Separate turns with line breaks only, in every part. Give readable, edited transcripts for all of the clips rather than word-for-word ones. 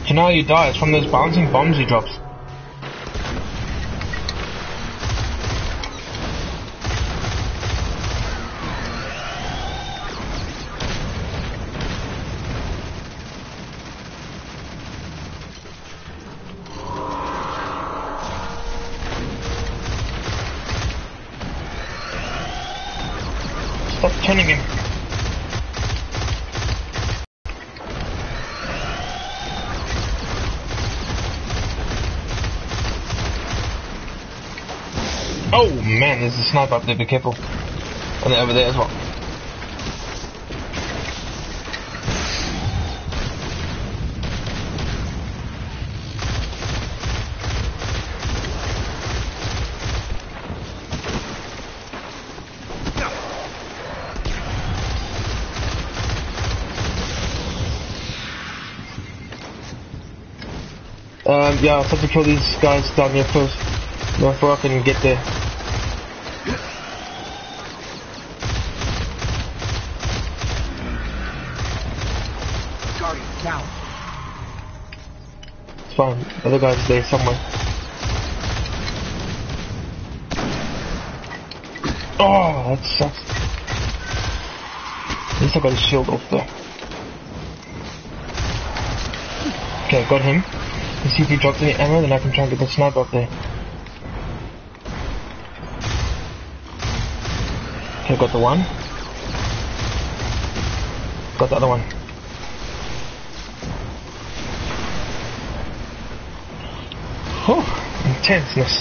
You know how you die? It's from those bouncing bombs he drops. Stop turning him. Oh man, there's a sniper up there, be careful. And they're over there as well. Yeah, I'll have to kill these guys down here first before I can get there.
Guardian down.
It's fine, the other guy's there somewhere. Oh, that sucks. At least I got his shield off there. Okay, got him. Let's see if he drops any ammo, then I can try and get the sniper up there. Okay, got the one. Got the other one. Whew, intenseness.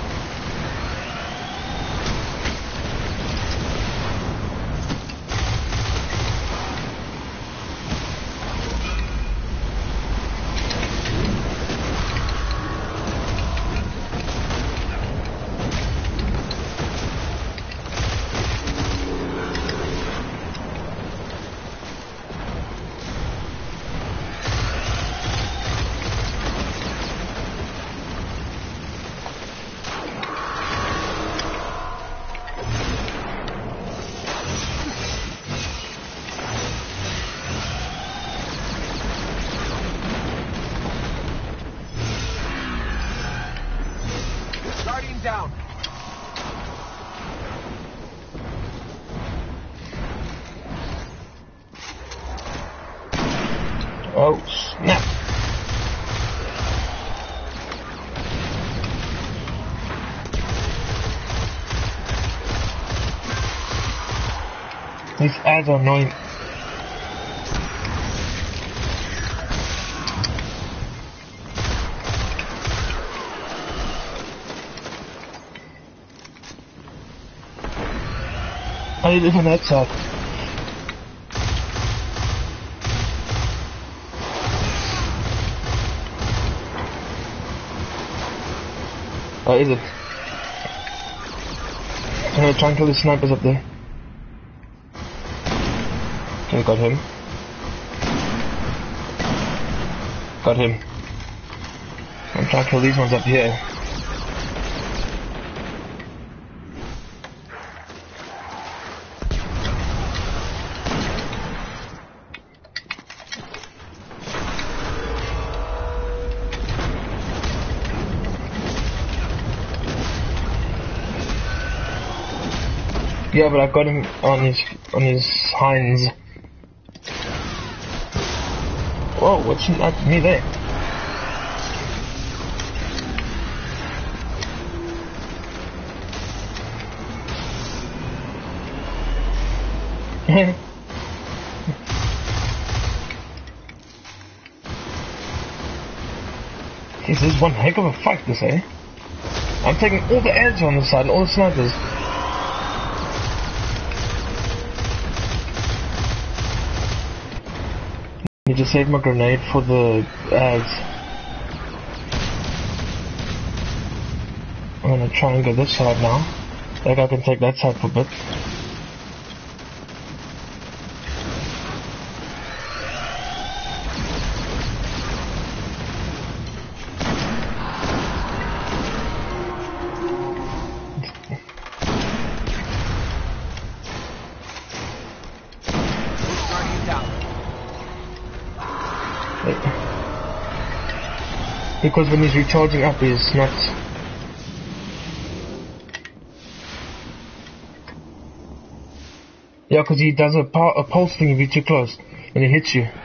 Guardian down.
Oh, snap. These ads are annoying. I need it on that side. Oh, is it? I'm gonna try and kill the snipers up there. Okay, got him. Got him. I'm trying to kill these ones up here. Yeah, but I got him on his hinds. Whoa, what's shooting at me there? This is one heck of a fight, this, eh? I'm taking all the ads on this side and all the snipers. Need to save my grenade for the ads. I'm gonna try and go this side now. That guy can take that side for a bit. Because when he's recharging up, he's not... Yeah, because he does a pulse thing if you're too close, and it hits you.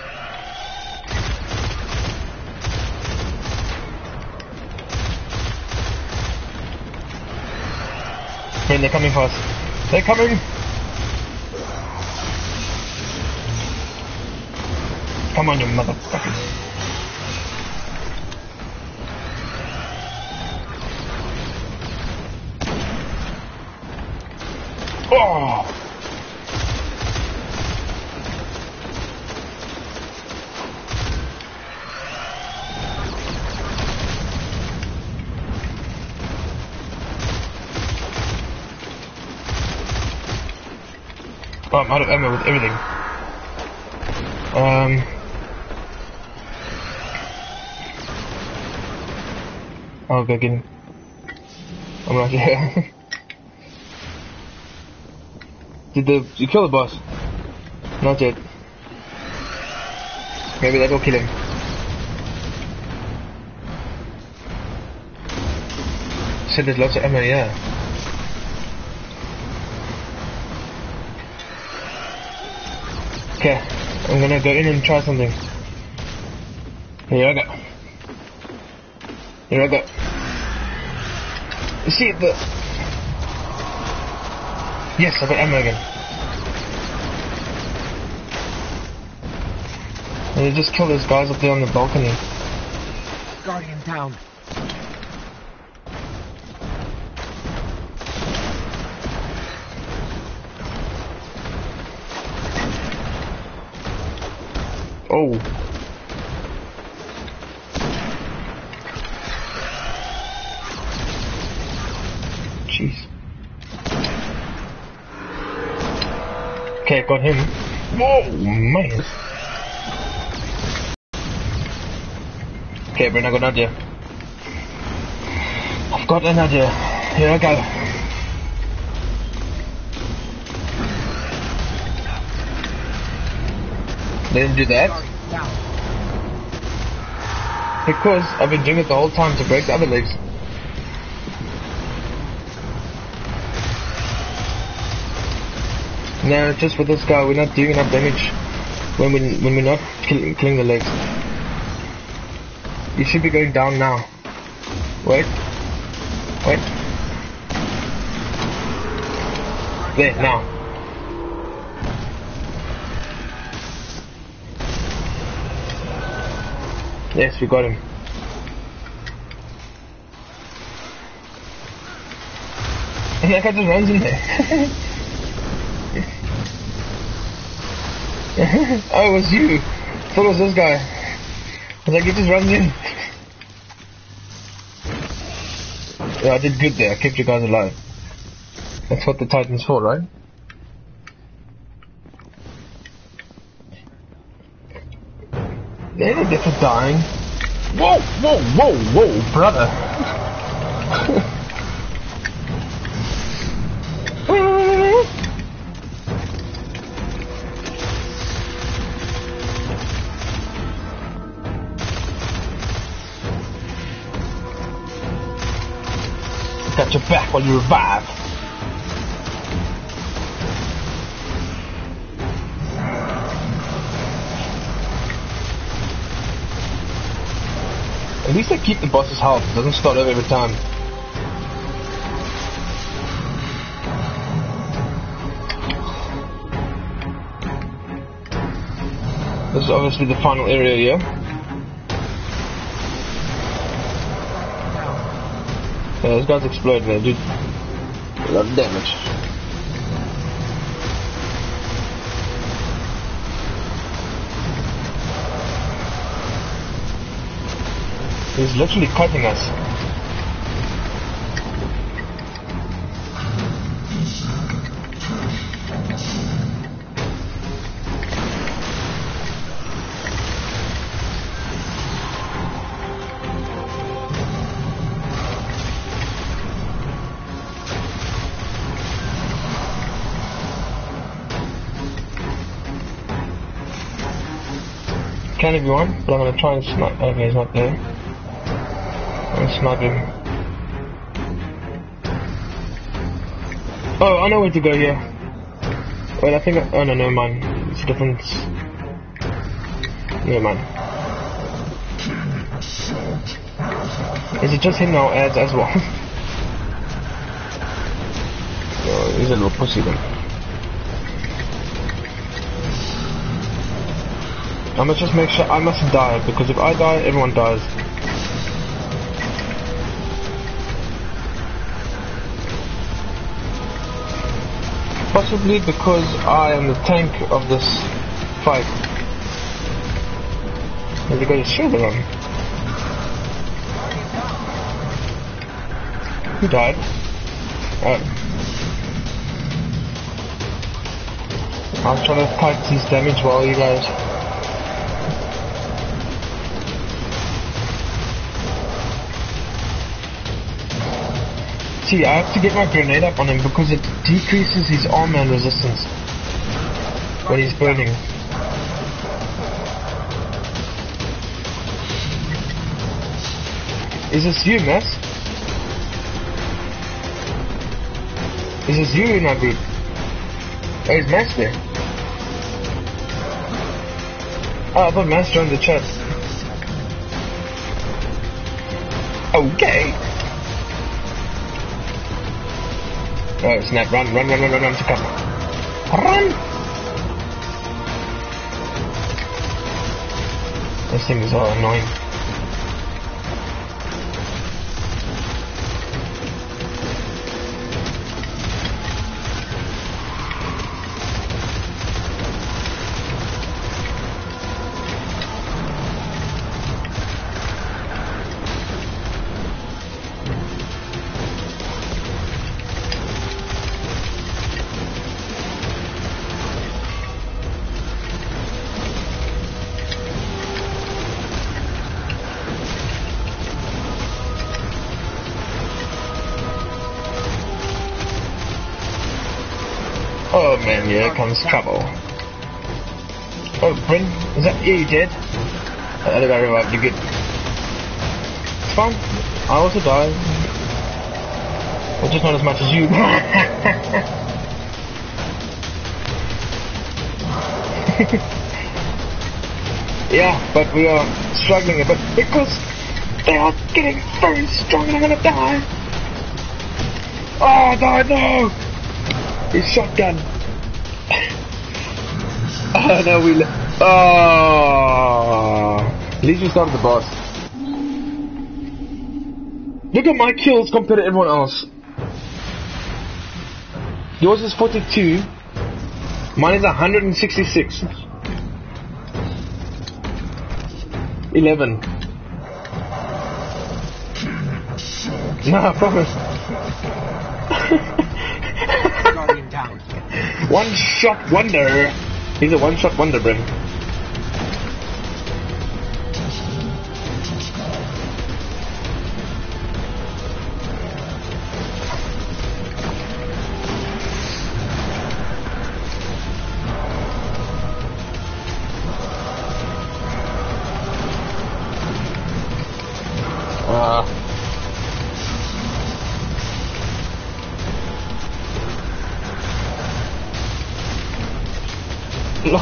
Man, they're coming fast. They're coming! Come on, you motherfuckers. Oh! Oh, I'm out of ammo with everything. I'll go get him. I'm right here. Did you kill the boss? Not yet. Maybe that'll kill him. Said there's lots of ammo, yeah. Okay, I'm gonna go in and try something. Here I go. Here I go. You see the... Yes, I got ammo again. And you just kill those guys up there on the balcony.
Guardian down.
Oh. Jeez. Okay, got him. Whoa, man. Okay, Brent, I got an idea. I've got an idea. Here I go. Let him do that. Because I've been doing it the whole time to break the other legs. No, just with this guy, we're not doing enough damage when we're not killing the legs. You should be going down now. Wait. Wait. There, now. Yes, we got him. And that guy just runs in there. Oh, it was you. I thought it was this guy. I was like, he just runs in. Yeah, I did good there. I kept you guys alive. That's what the Titan's for, right? They're not for dying. Whoa, whoa, whoa, whoa, brother. Got your back while you revive. At least they keep the boss's health. It doesn't start over every time. This is obviously the final area here. Yeah, those guys explode and they do a lot of damage. He's literally cutting us. Can if you want, but I'm gonna try and snipe. Okay, he's not there. I'm sniping. Oh, I know where to go here. Wait, I think oh no, never mind. It's a different... Never mind. Is it just him now ads as well? Oh, he's a little pussy then. I must just make sure I mustn't die, because if I die, everyone dies. Possibly because I am the tank of this fight. Have you got your shield on? Who died? I was trying to kite his damage while you guys... See, I have to get my grenade up on him because it decreases his armor and resistance when he's burning. Is this you, Mass? Is this you in our group? Oh, is Mass there? Oh, I thought Mass joined the chat. Okay. Oh snap, run to cover. Run! This thing is all annoying. Oh man, here comes trouble. Oh, Bryn, is that you dead? I got revived, you good? It's fine, I also died. But just not as much as you. Yeah, but we are struggling a bit because they are getting very strong and I'm gonna die. Oh, no! His shotgun. Oh no, oh, at least we started the boss. Look at my kills compared to everyone else. Yours is 42. Mine is 166. 11. No, I promise.
Down.
One shot wonder. He's a one shot wonder, Bryn. No.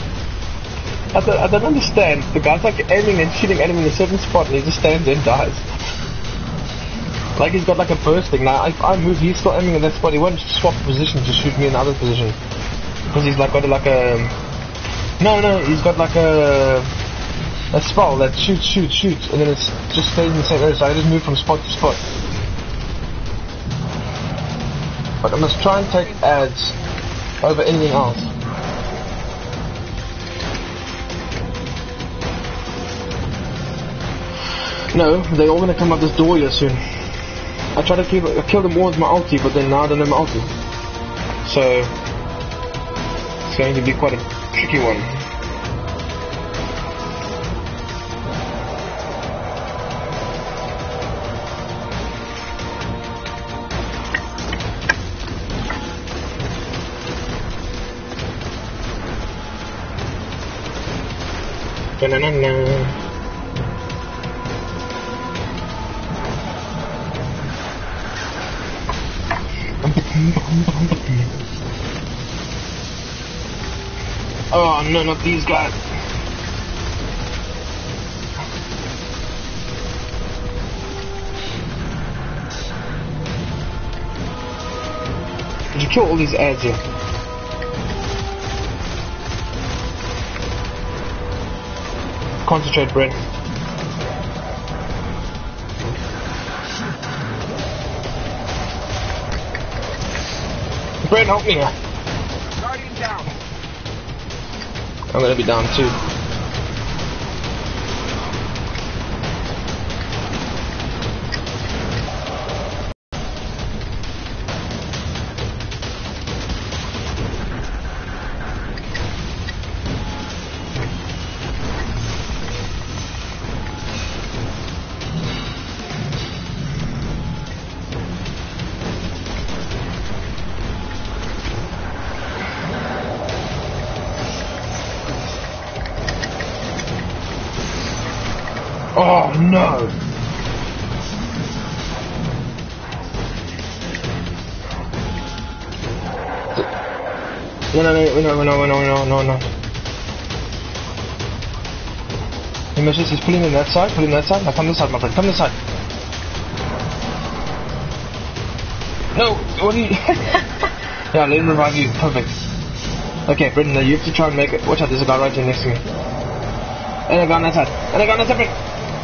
I don't understand. The guy's like aiming and shooting at him in a certain spot and he just stands there and dies. Like he's got like a bursting. Now if I move, he's still aiming in that spot. He won't swap position to shoot me in the other position. Because he's like got like a... No, he's got like a spell that shoots and then it just stays in the same area. So I just move from spot to spot. But I must try and take ads over anything else. No, they're all gonna come out this door here soon. I try to kill them all with my ulti, but then now I don't have my ulti. So it's going to be quite a tricky one. Oh no, not these guys. Did you kill all these ads here? Concentrate, Brent. Brent, help me here.
Guardian down.
I'm gonna be down too. Oh no! No. He misses, he's pulling in that side, Now come this side, my friend, come this side. No, what are you... Yeah, let him revive you, perfect. Okay, Brendan, you have to try and make it. Watch out, there's a guy right here next to me. And a guy on that side, Brendan.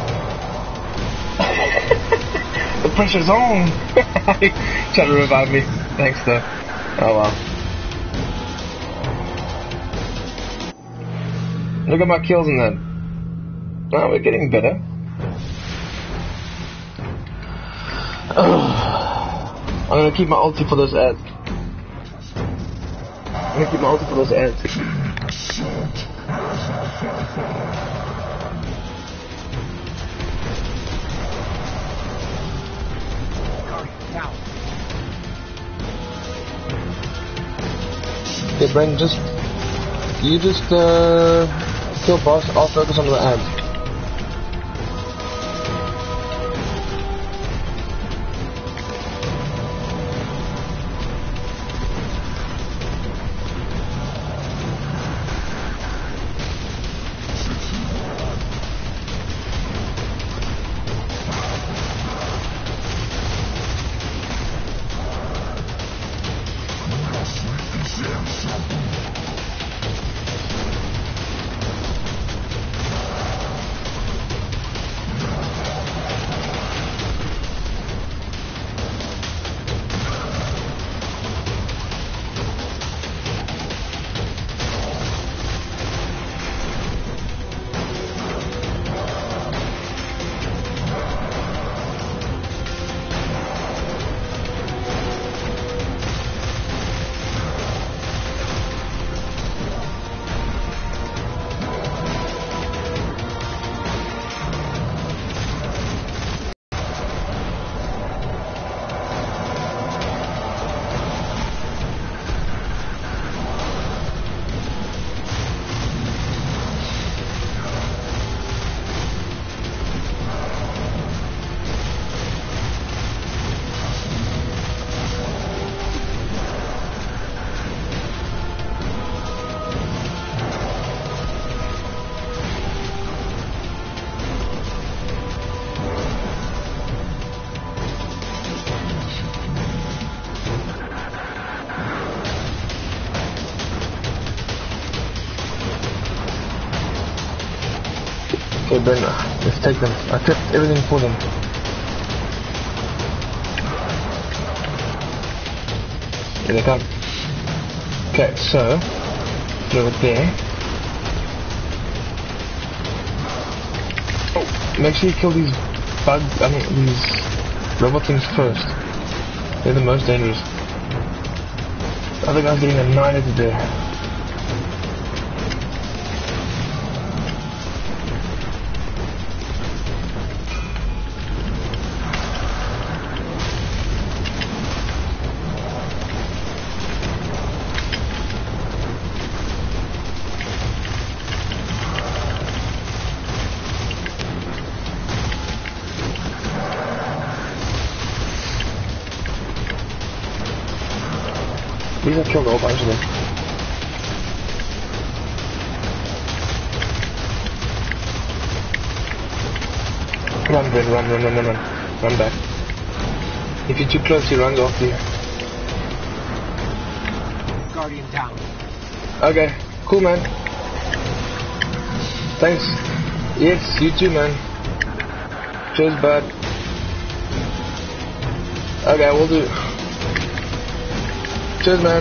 The pressure's on. Try to revive me. Thanks though. Oh well. Look at my kills in that. Oh, we're getting better. I'm gonna keep my ulti for those ads. Okay, Brandon, you just kill boss, I'll focus on the ads. Okay, Ben, let's take them. I kept everything for them. Here they come. Okay, so, throw it there. Oh, make sure you kill these these robot things first. They're the most dangerous. The other guy's getting annihilated there. think I killed a whole bunch of them. Run, Ben, run. Run back. If you're too close, he runs off you.
Guardian down.
Okay, cool, man. Thanks. Yes, you too, man. Cheers, bud. Okay, we'll do. Cheers, man.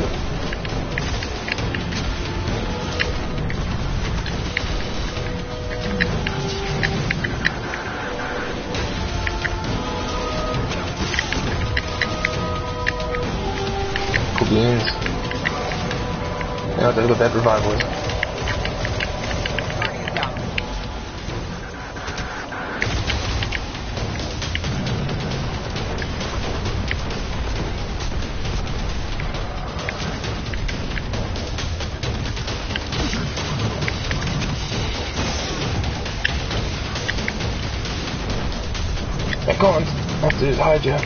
Cool beans. Yeah, look at that revival is.
Guardian down.
I can't. I have to hide you.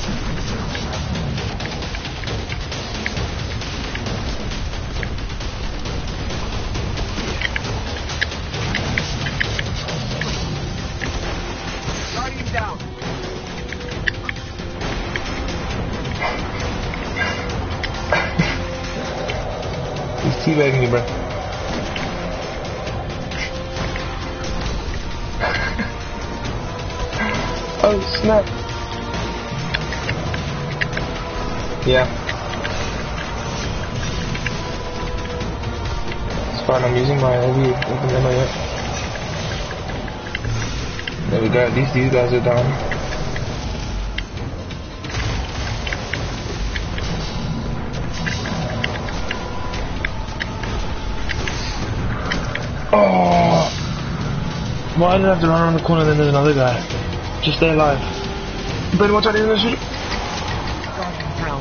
Guardian down.
He's teabagging you, bro. Oh, snap. Yeah. It's fine, I'm using my heavy open ammo yet. There we go, at least these guys are down. Oh! Why did I have to run around the corner and then there's another guy? Just stay alive. Ben, watch out, he's gonna shoot you.
Guardian down.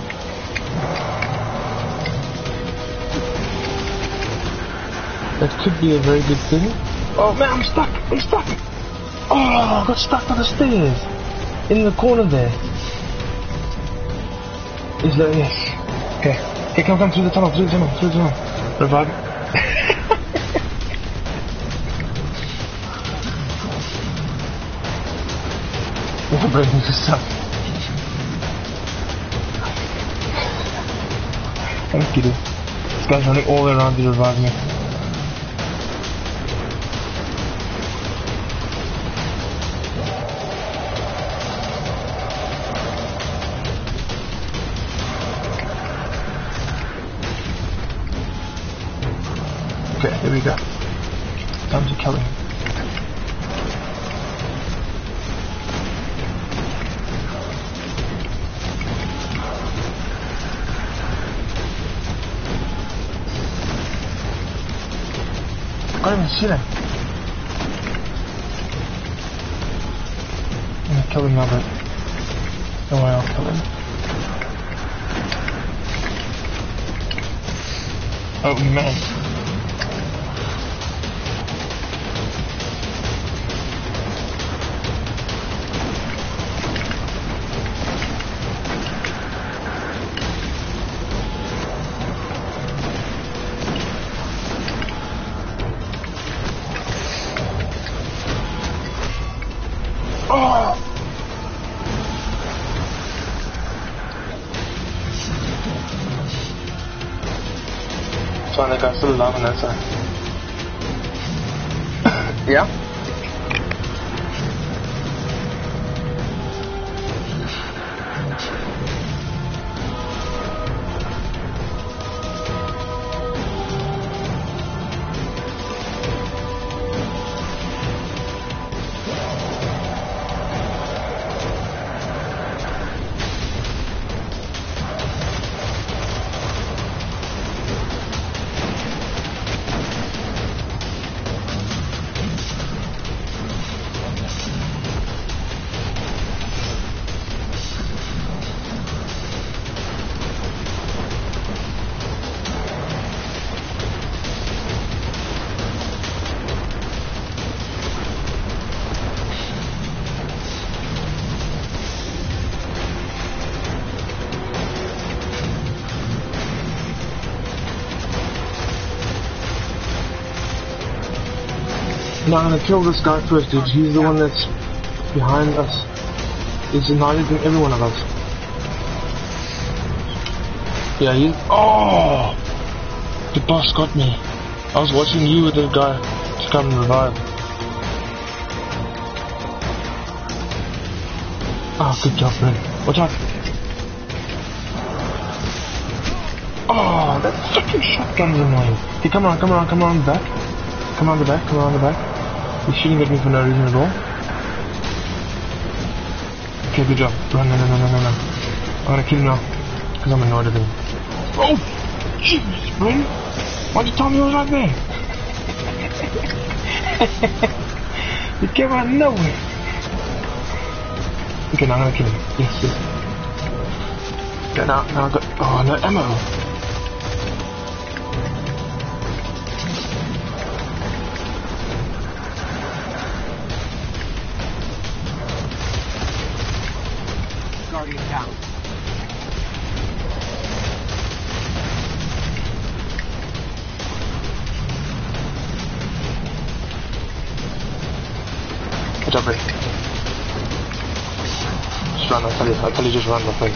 That could be a very good thing. Oh man, I'm stuck! Oh, I got stuck on the stairs. In the corner there. Is there? Yes. Okay. Okay, come through the tunnel. Revive. We're breaking this up. I'm kidding. This guy's running all the way around to revive me. Okay, here we go. Time to kill him. I don't even see them. I'm gonna kill him now, but don't worry, I'll kill him. Oh man. Oh! Fine, that guy's still alive on that side. Yeah? No, I'm gonna kill this guy first, dude. He's the one that's behind us. He's annihilating every one of us. Yeah, he's... Oh! The boss got me. I was watching you with the guy to come and revive. Oh, good job, man. Watch out. Oh, that fucking shotgun is annoying. Hey, come on, back. Come on the back. He's shooting at me for no reason at all. Okay, good job. Run. I'm gonna kill him now. Because I'm annoyed at him. Oh! Jeez, Bryn! Why'd you tell me I was right there? You came out of nowhere. Okay, now I'm gonna kill him. Yes. Okay, now I've got... Oh, no ammo.
Guardian down.
Good job, Rick. Just run, I'll tell you just run, my friend.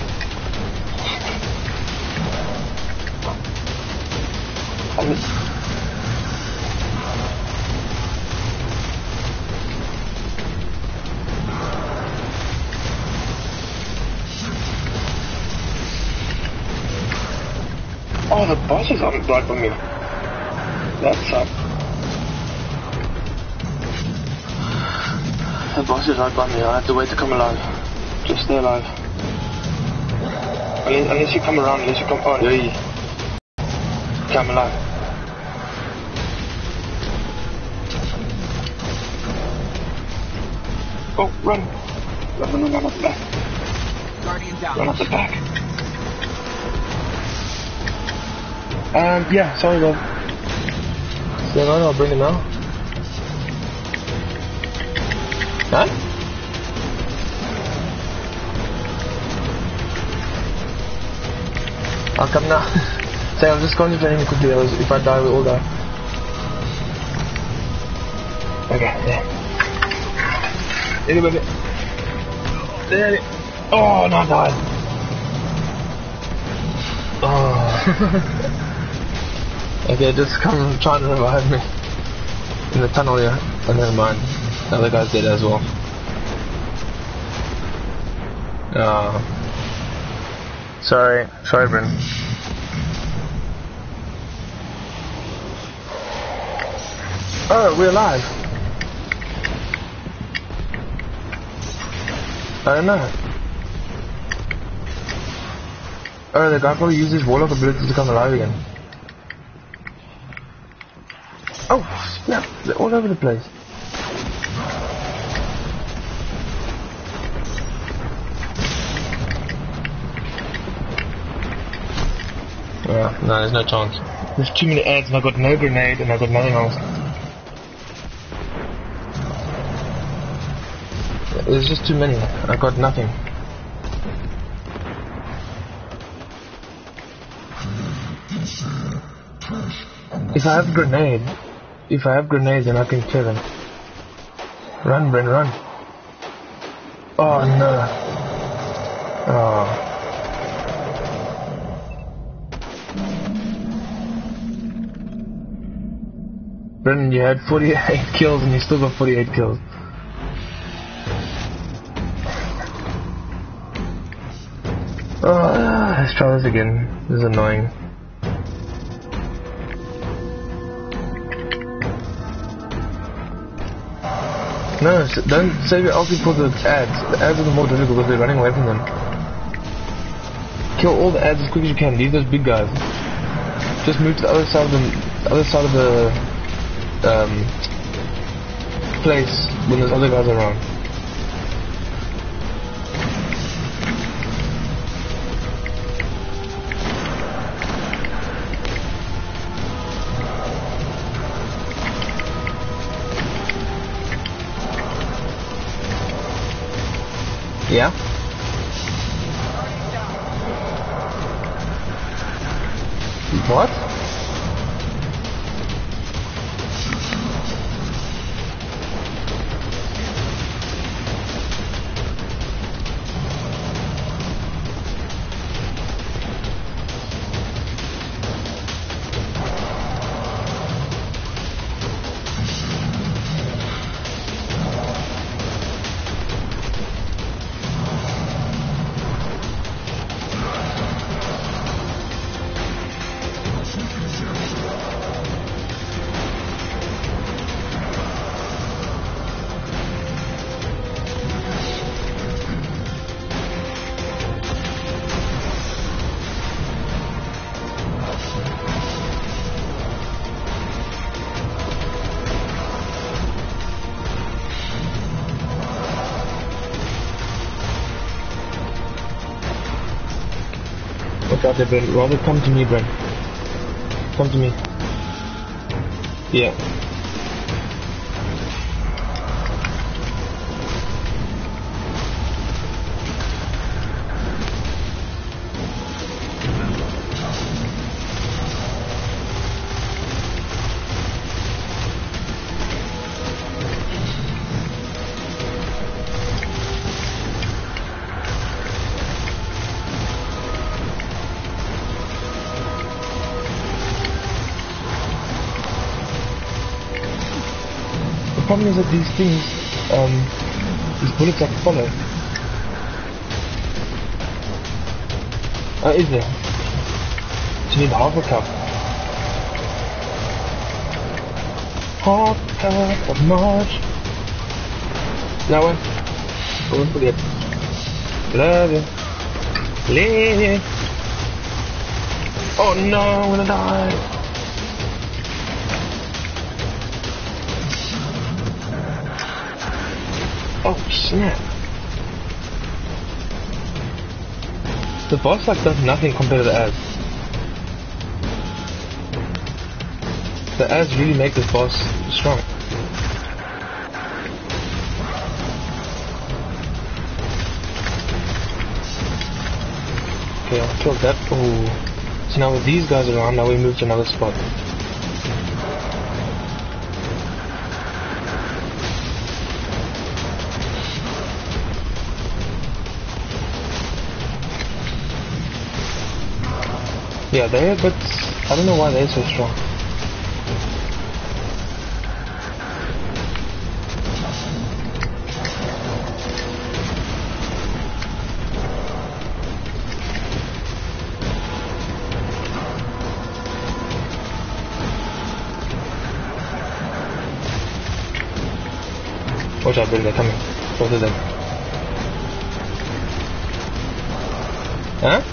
Oh, the boss is on right on me. That sucks. The boss is right by me. I have to wait to come alive. Just stay alive. Unless you come around, Oh, there you come alive. Oh, run up the back.
Guardian down.
Run up the back. Yeah, sorry, Bob. Stay on, I'll bring him out. Huh? I'll come now. Say, I'm just going to training quickly, if I die, we all die. Okay, there. There you go, there. Oh, no, I died. Oh. Okay, just come try and revive me. In the tunnel here. Oh, never mind. The other guy's dead as well. Sorry, Bryn. Oh, we're alive. I don't know. Oh, the guy probably used his warlock ability to come alive again. Oh, snap, they're all over the place. No, there's no chance. There's too many ads and I got no grenade and I got nothing else. There's just too many. I got nothing. If I have grenades then I can kill them. Run, Bryn, run. Oh no. Oh. Bryn, you had 48 kills and you still got 48 kills. Oh, let's try this again. This is annoying. No, don't save your ulti for the ads. The ads are the more difficult because they're running away from them. Kill all the ads as quick as you can. Leave those big guys. Just move to the other side of the place when there's other guys around. Yeah? What? fuck out there, Brent. Rather come to me, Brent. Come to me. Yeah. The problem is that these things, these bullets like follow. Oh, is there? So you need half a cup. Half a cup of March. That one? Don't forget. Love you. Live. Oh no, I'm gonna die. Oh snap. The boss like does nothing compared to the Az. The Az really make this boss strong. Okay, I'll kill that. Oh. So now with these guys around, now we move to another spot. Yeah, they're, but I don't know why they're so strong. Watch out, Bill, they're coming. Both of them. Huh?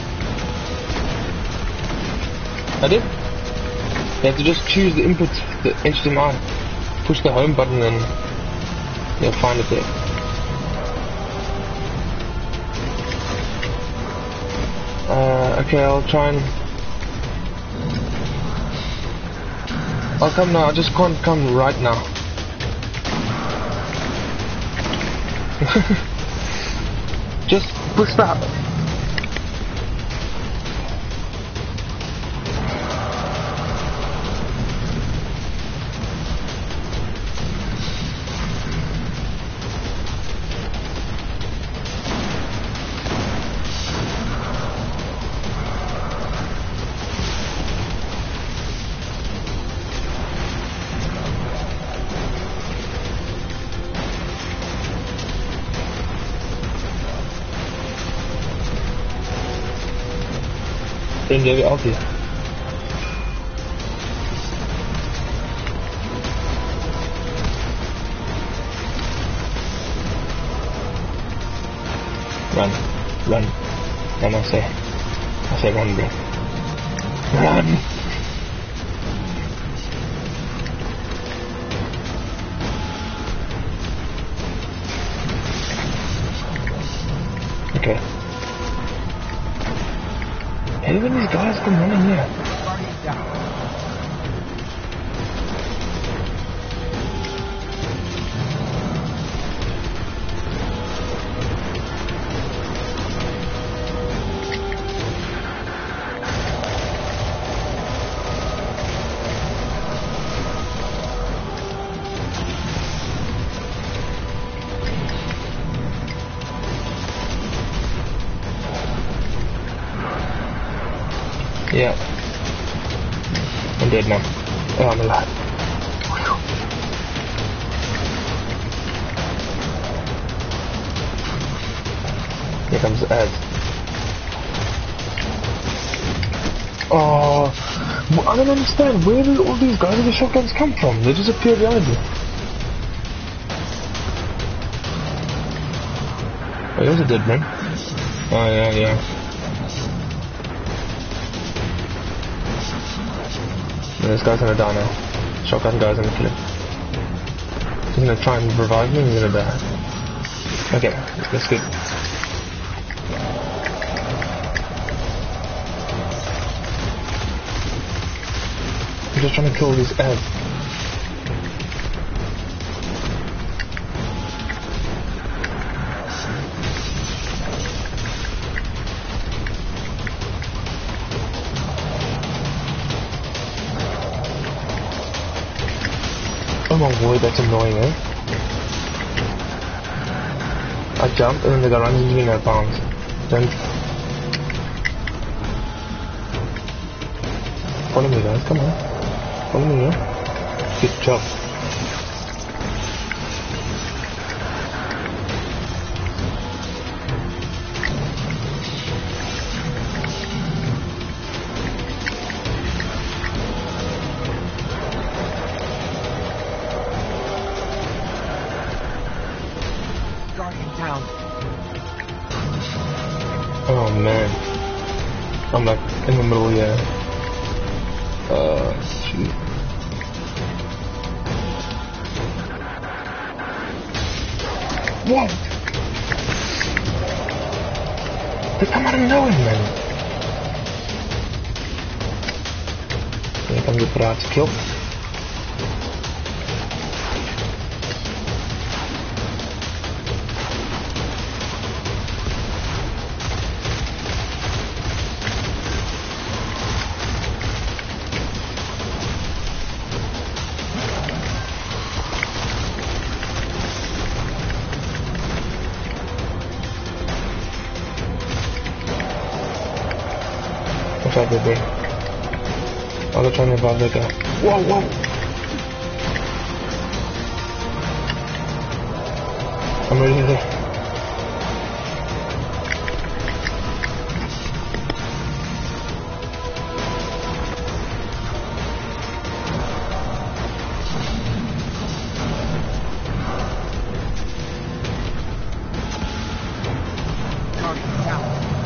I did? You have to just choose the input, the HDMI. Push the home button and you'll find it there. Okay, I'll try and... I'll come now, I just can't come right now. Just push that. Then you have it out here. Run. Run. And I say run, bro. Run! Okay. Hey, when these guys come running here.
Guardian down.
Yeah. I'm dead now. Oh, I'm alive. Here comes the Az. Oh, I don't understand. Where did all these guys with the shotguns come from? They just appear behind you. Oh, he was a dead man. Oh, yeah. This guy's gonna die now. Shotgun guy's gonna kill him. He's gonna try and revive me and he's gonna die. Okay, that's good. I'm just trying to kill this Ed. Oh my word, that's annoying, eh? I jump and then the guy runs into me in advance. Don't... Follow me guys, come on. Follow me, yeah? Good job.
Guardian down.
Oh man. I'm like in the middle, yeah. Shoot. What? They come out of nowhere, man. Here comes the praat to kill. What's up, baby? I'll try and revive that guy. Whoa, whoa! I'm ready to...
Guardian down.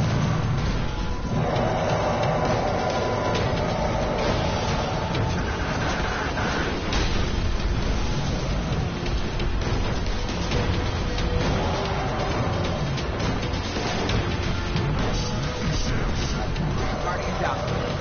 Guardian down.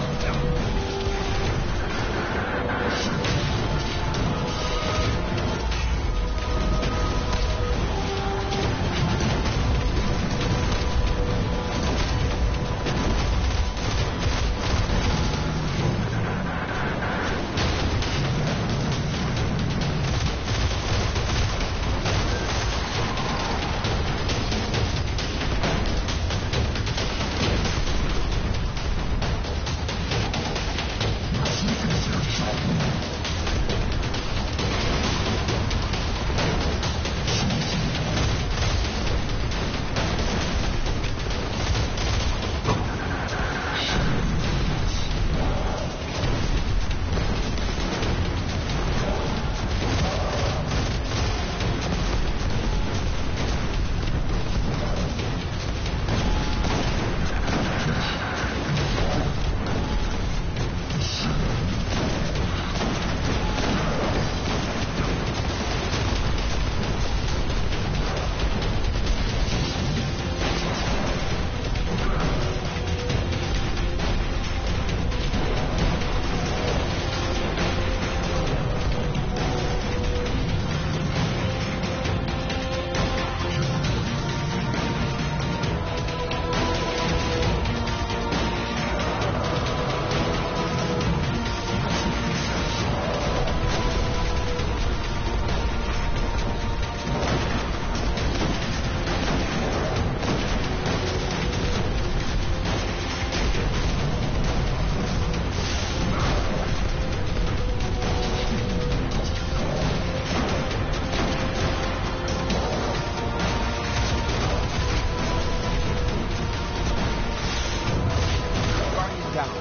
Guardian down.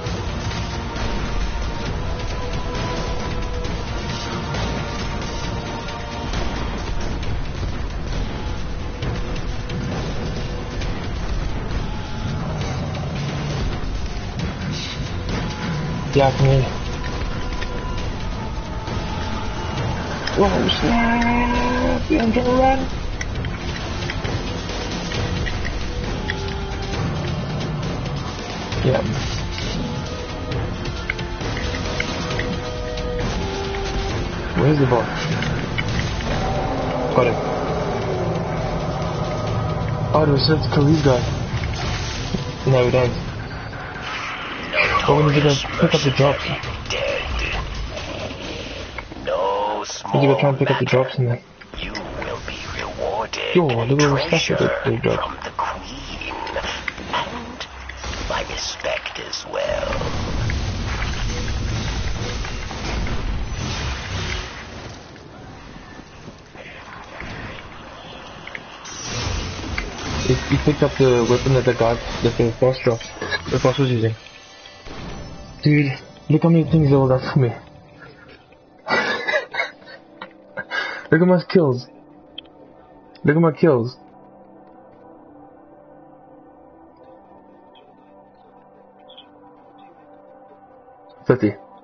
Yeah, I can hear you. Whoa, snap! I'm trying to run. Yeah. Where's the boss? Got him. Oh, do we still have to kill these guys? No, we don't. But we need to go pick up the drops. We need to go try and pick up the drops in there.
You will be rewarded.
Yo, look at all the stuff
treasure
that they dropped.
from the queen, and my respect as well.
You picked up the weapon that the boss dropped. The boss was using. Dude, look how many things leveled up for me. Look at my kills. Look at my kills. $50.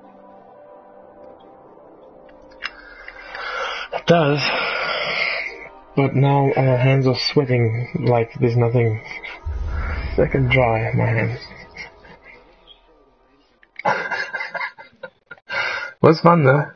It does. But now our hands are sweating like there's nothing. I can dry my hands. Was fun though.